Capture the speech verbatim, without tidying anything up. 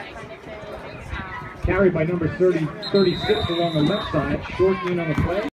Carried by number thirty, thirty-six along the left side, short in on the play.